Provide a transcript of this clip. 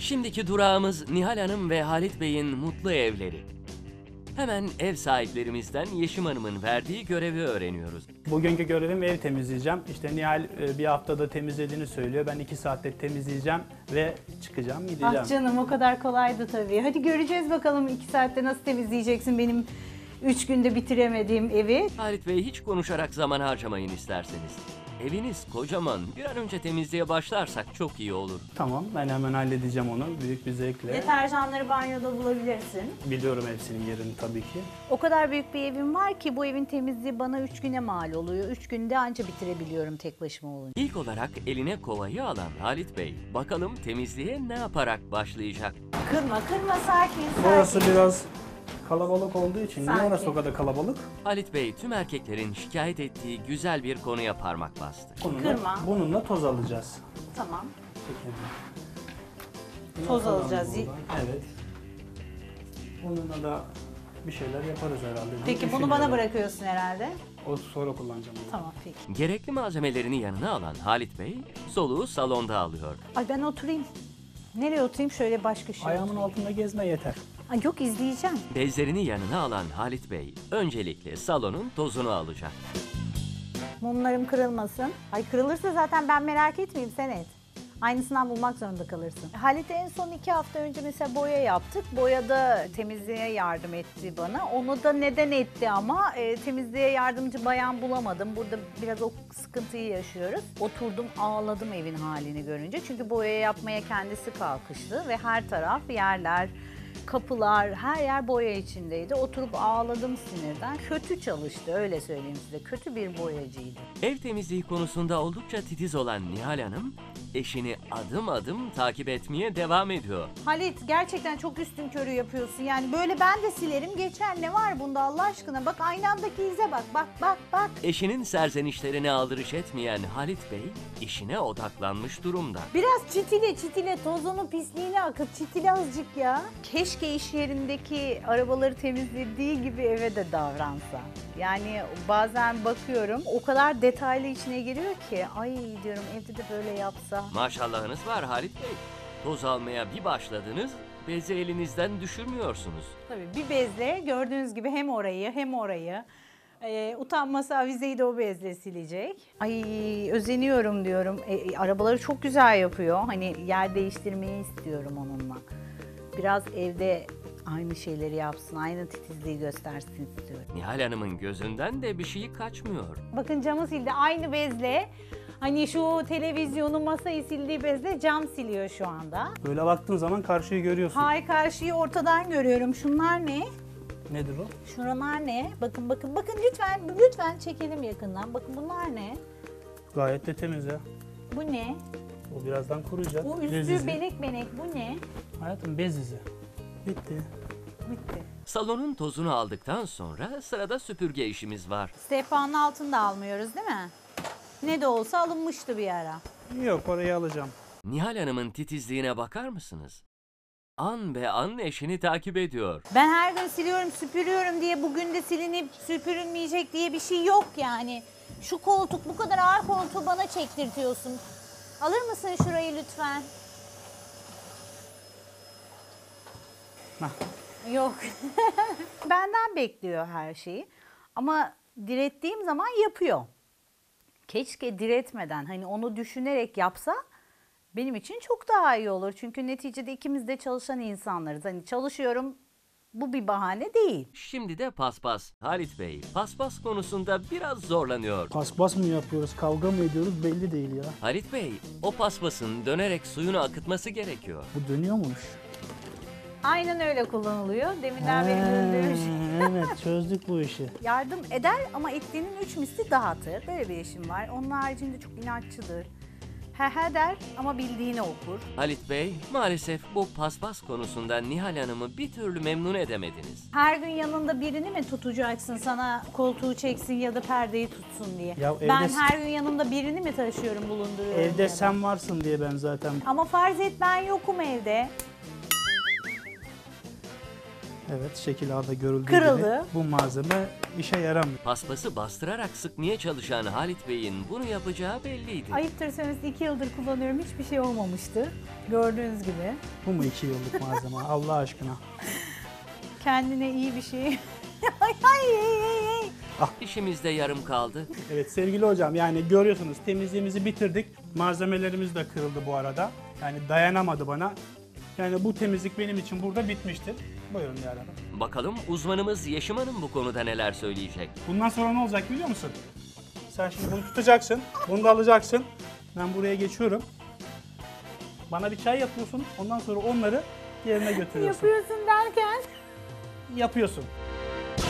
Şimdiki durağımız Nihal Hanım ve Halit Bey'in mutlu evleri. Hemen ev sahiplerimizden Yeşim Hanım'ın verdiği görevi öğreniyoruz. Bugünkü görevim ev temizleyeceğim. İşte Nihal bir haftada temizlediğini söylüyor. Ben 2 saatte temizleyeceğim ve çıkacağım, gideceğim. Ah canım, o kadar kolaydı tabii. Hadi göreceğiz bakalım 2 saatte nasıl temizleyeceksin benim 3 günde bitiremediğim evi. Halit Bey, hiç konuşarak zaman harcamayın isterseniz. Eviniz kocaman. Bir an önce temizliğe başlarsak çok iyi olur. Tamam, ben hemen halledeceğim onu büyük bir zevkle. Deterjanları banyoda bulabilirsin. Biliyorum hepsinin yerini tabii ki. O kadar büyük bir evim var ki bu evin temizliği bana 3 güne mal oluyor. 3 günde anca bitirebiliyorum tek başıma olunca. İlk olarak eline kovayı alan Halit Bey, bakalım temizliğe ne yaparak başlayacak? Kırma sakin sakin. Burası biraz kalabalık olduğu için. Niye Sanki. orası o kadar kalabalık? Halit Bey, tüm erkeklerin şikayet ettiği güzel bir konuya parmak bastı. Kırma. Bununla toz alacağız. Tamam. Çekelim. Toz Bakalım alacağız. buradan. Evet. Bununla da bir şeyler yaparız herhalde. Peki bunu Düşünüyorum. bana bırakıyorsun herhalde. O sonra kullanacağım onu. Tamam peki. Gerekli malzemelerini yanına alan Halit Bey, soluğu salonda alıyor. Ay ben oturayım. Nereye oturayım? Şöyle baş köşeye Ayağımın oturayım. altında gezme yeter. Ay yok, izleyeceğim. Bezlerini yanına alan Halit Bey, öncelikle salonun tozunu alacak. Mumlarım kırılmasın. Ay kırılırsa zaten ben merak etmeyeyim, sen et. Aynısından bulmak zorunda kalırsın. Halit en son 2 hafta önce mesela boya yaptık. Boyada temizliğe yardım etti bana. Onu da neden etti ama temizliğe yardımcı bayan bulamadım. Burada biraz o sıkıntıyı yaşıyoruz. Oturdum ağladım evin halini görünce. Çünkü boya yapmaya kendisi kalkıştı ve her taraf yerler, kapılar, her yer boya içindeydi. Oturup ağladım sinirden. Kötü çalıştı, öyle söyleyeyim size. Kötü bir boyacıydı. Ev temizliği konusunda oldukça titiz olan Nihal Hanım, eşini adım adım takip etmeye devam ediyor. Halit, gerçekten çok üstün körü yapıyorsun. Yani böyle ben de silerim geçer. Ne var bunda Allah aşkına? Bak aynamdaki ize bak. Bak. Eşinin serzenişlerine aldırış etmeyen Halit Bey, işine odaklanmış durumda. Biraz çitile tozunu pisliğini akıt. Çitile azıcık ya. Keşke iş yerindeki arabaları temizlediği gibi eve de davransa. Yani bazen bakıyorum o kadar detaylı içine giriyor ki ay diyorum evde de böyle yapsa. Maşallahınız var Halit Bey. Toz almaya bir başladınız, bezi elinizden düşürmüyorsunuz. Tabii bir bezle gördüğünüz gibi hem orayı utanmasa avizeyi de o bezle silecek. Ay özeniyorum diyorum. Arabaları çok güzel yapıyor. Hani yer değiştirmeyi istiyorum onunla. Biraz evde aynı şeyleri yapsın, aynı titizliği göstersin istiyorum. Nihal Hanım'ın gözünden de bir şey kaçmıyor. Bakın camı sildi aynı bezle. Hani şu televizyonu, masayı sildiği bezle cam siliyor şu anda. Böyle baktığın zaman karşıyı görüyorsun. Hay karşıyı ortadan görüyorum. Şunlar ne? Nedir o? Şuralar ne? Bakın lütfen çekelim yakından. Bakın bunlar ne? Gayet de temiz ya. Bu ne? O birazdan kuruyacak. Bu Bez üstü izi. benek bu ne? Hayatım bez izi. Bitti. Bitti. Salonun tozunu aldıktan sonra sırada süpürge işimiz var. Sehpanın altında almıyoruz değil mi? Ne de olsa alınmıştı bir ara. Yok, orayı alacağım. Nihal Hanım'ın titizliğine bakar mısınız? An be an eşini takip ediyor. Ben her gün siliyorum, süpürüyorum diye bugün de silinip süpürülmeyecek diye bir şey yok yani. Şu koltuk, bu kadar ağır koltuğu bana çektirtiyorsun. Alır mısın şurayı lütfen? Hah. Yok. Benden bekliyor her şeyi. Ama direttiğim zaman yapıyor. Keşke diretmeden, hani onu düşünerek yapsa benim için çok daha iyi olur. Çünkü neticede ikimiz de çalışan insanlarız. Hani çalışıyorum, bu bir bahane değil. Şimdi de paspas. Halit Bey, paspas konusunda biraz zorlanıyor. Paspas mı yapıyoruz, kavga mı ediyoruz belli değil ya. Halit Bey, o paspasın dönerek suyunu akıtması gerekiyor. Bu dönüyormuş. Aynen öyle kullanılıyor. Deminden beri güldüğüm şey. Evet, çözdük bu işi. Yardım eder ama ettiğinin 3 misli dağıtır. Böyle bir işim var. Onun haricinde çok inatçıdır. He der ama bildiğini okur. Halit Bey, maalesef bu paspas konusunda Nihal Hanım'ı bir türlü memnun edemediniz. Her gün yanında birini mi tutacaksın sana koltuğu çeksin ya da perdeyi tutsun diye? Ya Ben evde- her gün yanımda birini mi taşıyorum, bulunduruyorum? Evde ya da? sen varsın diye ben zaten. Ama farz et ben yokum evde. Evet, şekil A'da görüldüğü Kırıldı. gibi bu malzeme işe yaramıyor. Paspası bastırarak sıkmaya çalışan Halit Bey'in bunu yapacağı belliydi. Ayıptır söylemesi 2 yıldır kullanıyorum. Hiçbir şey olmamıştı. Gördüğünüz gibi. Bu mu 2 yıllık malzeme Allah aşkına? Kendine iyi bir şey. ay ay ay ay. İşimiz de yarım kaldı. Evet sevgili hocam, yani görüyorsunuz temizliğimizi bitirdik. Malzemelerimiz de kırıldı bu arada. Yani dayanamadı bana. Yani bu temizlik benim için burada bitmiştir. Buyurun Nihal Hanım. Bakalım uzmanımız Yeşim Hanım bu konuda neler söyleyecek. Bundan sonra ne olacak biliyor musun? Sen şimdi bunu tutacaksın, bunu da alacaksın. Ben buraya geçiyorum. Bana bir çay yapıyorsun, ondan sonra onları yerine götürüyorsun. Yapıyorsun derken. Yapıyorsun.